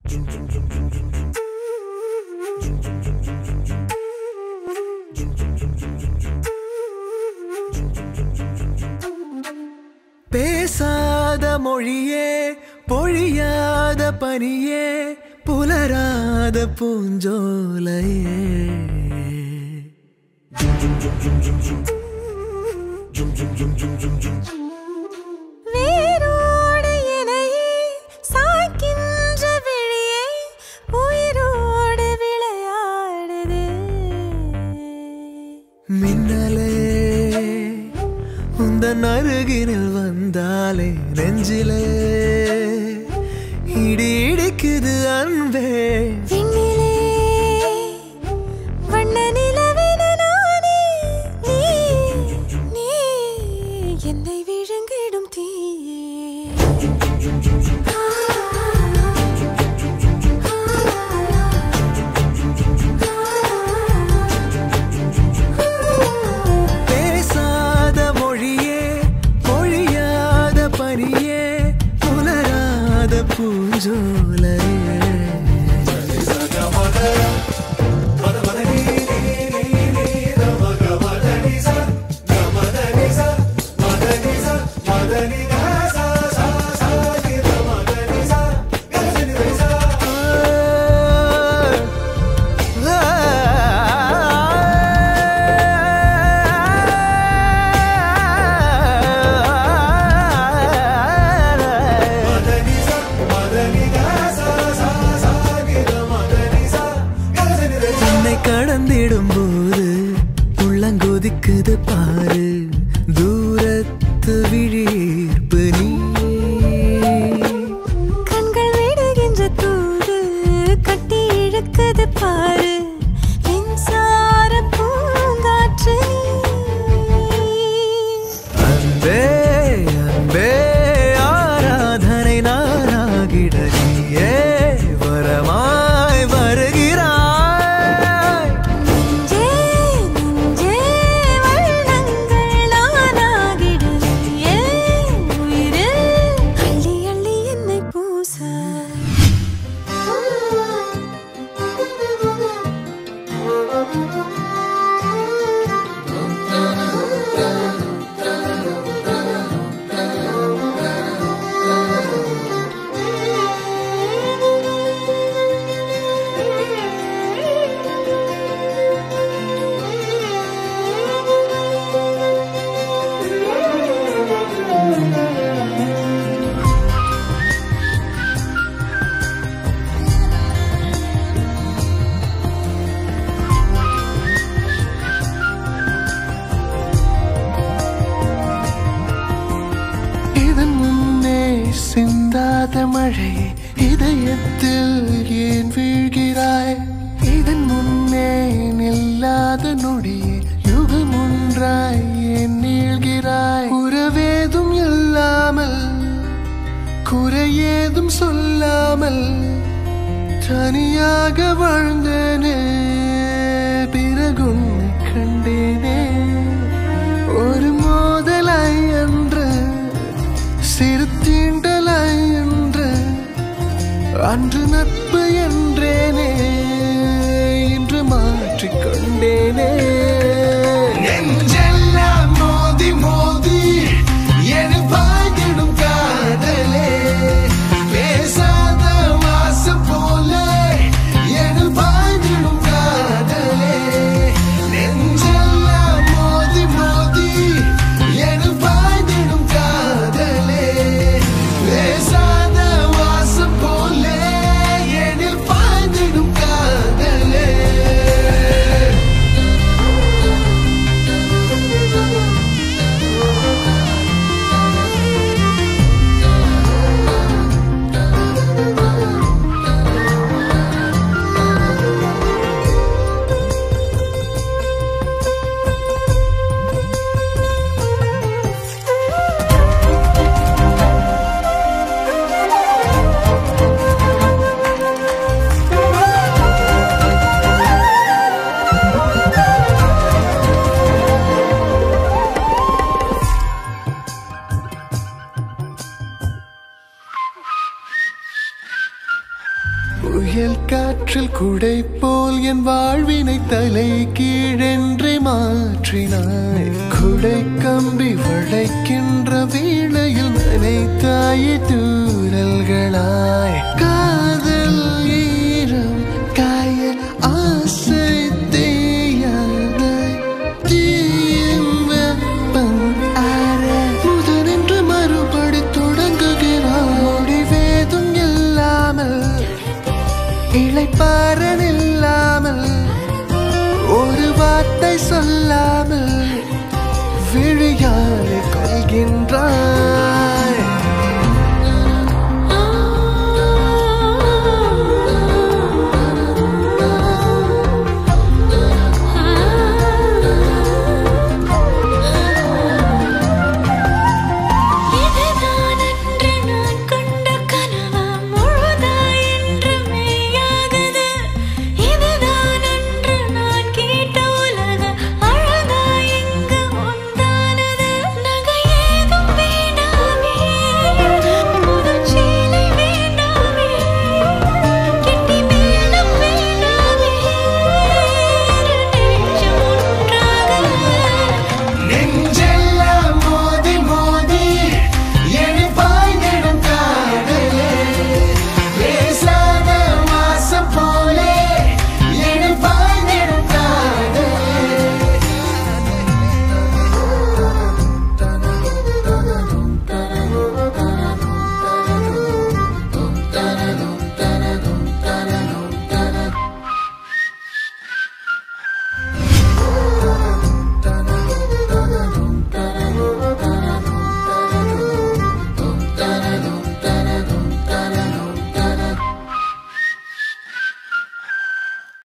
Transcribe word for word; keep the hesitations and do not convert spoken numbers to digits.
பேசாத மொழியே பொழியாத பனியே புலராத பூஞ்சோலையே வேரோடு இணையே சாய்க்கின்ற விழியே உயிரோடு விளையாடுது மின்னலே உந்தன் அருகினில் வந்தாலே நெஞ்சிலே இடி இடிக்குது அன்பே விண்ணிலே வண்ண நிலவென நானே நீ நீ என்னை விழுங்கிடும் தீயே பேசாத மொழியே பொழியாத பனியே புலராத பூஞ்சோலையே கடந்திடும் போது உள்ளங்கொதிக்குது பாரு தூரத்து விழிப்பு நீ கண்கள் விடுகின்ற தூது கட்டி இழுக்குது பாரு மின்சார பூங்காற்று அன்பே அன்பே ஆராதனை நானாகிட நீயே வரமாய் வருகிறாய் சிந்தாத மழை இதயத்தில் ஏன் வீழ்கிறாய் இதன் முன்னே நில்லாத நொடியே யுகம் ஒன்றாய் ஏன் நீள்கிறாய் உறவேதும் இல்லாமல் குறையேதும் சொல்லாமல் தனியாக வாழ்ந்தேனே பிறகுன்னை கண்டேனே ஒரு மோதலாய் என்று சிறு தீண்டலாய் என்று அன்று நட்பு என்றேனே இன்று மாற்றிக்கொண்டேனே நெஞ்செல்லாம் மோதி மோதி என பாய்ந்திடும் காதலே பேசாத வாசம் போல என பாய்ந்திடும் காதலே நெஞ்செல்லாம் மோதி மோதி என பாய்ந்திடும் காதலே பேசாத வாசம் போல எனில் பாய்ந்திடும் காதலே புயல் காற்றில் குடை போல் என் வாழ்வினை தலை கீழென்றே மாற்றினாய். குடை கம்பி வளைக்கின்ற வேளையில் நினைத்தாய் தூரல்களாய். காதல் ஈரம் காய ஆசை தேயாதாய். தீயின் வெப்பம் ஆற முதனென்று மறுபடி தொடங்குகிறாய். முடிவேதும் இல்லாமல் இளைப்பாறன் இல்லாமல் ஒரு வார்த்தை சொல்ல